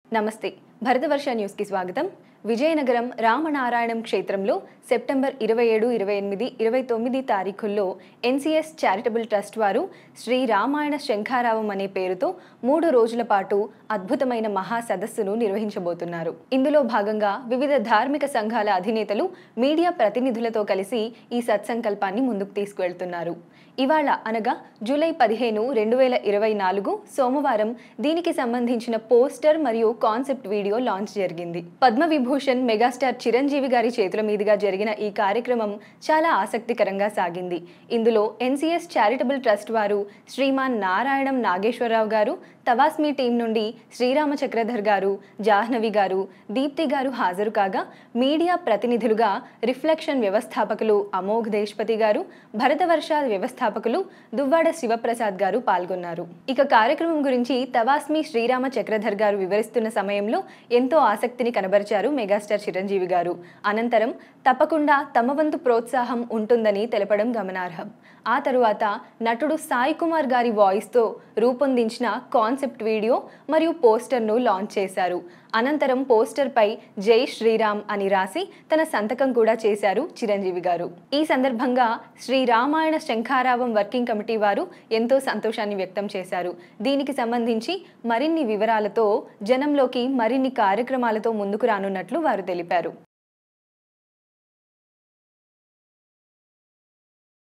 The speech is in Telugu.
నమస్తే భరతవర్ష న్యూస్ కి స్వాగతం. విజయనగరం రామనారాయణం క్షేత్రంలో సెప్టెంబర్ 27, 28, 29 తారీఖుల్లో ఎన్సీఎస్ చారిటబుల్ ట్రస్ట్ వారు శ్రీ రామాయణ శంఖారావం అనే పేరుతో 3 రోజుల పాటు అద్భుతమైన మహా సదస్సును నిర్వహించబోతున్నారు. ఇందులో భాగంగా వివిధ ధార్మిక సంఘాల అధినేతలు మీడియా ప్రతినిధులతో కలిసి ఈ సత్సంకల్పాన్ని ముందుకు తీసుకువెళ్తున్నారు. ఇవాళ అనగా జూలై 15, 2024 సోమవారం దీనికి సంబంధించిన పోస్టర్ మరియు కాన్సెప్ట్ వీడియో లాంచ్ జరిగింది. పద్మవిభూషణ్ మెగాస్టార్ చిరంజీవి గారి చేతుల మీదుగా జరిగిన ఈ కార్యక్రమం చాలా ఆసక్తికరంగా సాగింది. ఇందులో ఎన్సీఎస్ చారిటబుల్ ట్రస్ట్ వారు శ్రీమాన్ నారాయణం నాగేశ్వరరావు గారు, తవాస్మి టీం నుండి శ్రీరామ చక్రధర్ గారు, జాహ్నవి గారు, దీప్తి గారు హాజరు కాగా, మీడియా ప్రతినిధులుగా రిఫ్లెక్షన్ వ్యవస్థాపకులు అమోఘ్ దేశ్పతి గారు, భరతవర్ష వ్యవస్థాపకులు దువ్వాడ శివప్రసాద్ గారు పాల్గొన్నారు. ఇక కార్యక్రమం గురించి తవాస్మి శ్రీరామ చక్రధర్ గారు వివరిస్తున్న సమయంలో ఎంతో ఆసక్తిని కనబరిచారు మెగాస్టార్ చిరంజీవి గారు. అనంతరం తప్పకుండా తమ వంతు ప్రోత్సాహం ఉంటుందని తెలపడం గమనార్హం. ఆ తరువాత నటుడు సాయి కుమార్ గారి వాయిస్తో రూపొందించిన కాన్సెప్ట్ వీడియో మరియు పోస్టర్ను లాంచ్ చేశారు. అనంతరం పోస్టర్ పై జై శ్రీరామ్ అని రాసి తన సంతకం కూడా చేశారు చిరంజీవి గారు. ఈ సందర్భంగా శ్రీ రామాయణ శంఖారావం వర్కింగ్ కమిటీ వారు ఎంతో సంతోషాన్ని వ్యక్తం చేశారు. దీనికి సంబంధించి మరిన్ని వివరాలతో జనంలోకి మరిన్ని కార్యక్రమాలతో ముందుకు రానున్నట్లు వారు తెలిపారు.